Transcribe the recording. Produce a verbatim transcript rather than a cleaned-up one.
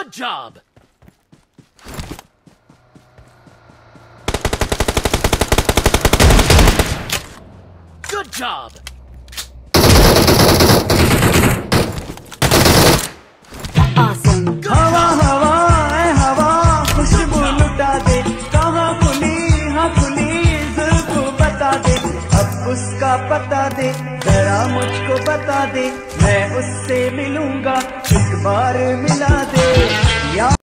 Good job! Good job! Awesome! हवा हवा ऐ हवा खुशबू लुटा दे, कहाँ खुली हाँ खुली जुल्फ बता दे, अब उसका पता दे, जरा मुझको बता दे, मैं उससे मिलूंगा, एक बार मिला दे या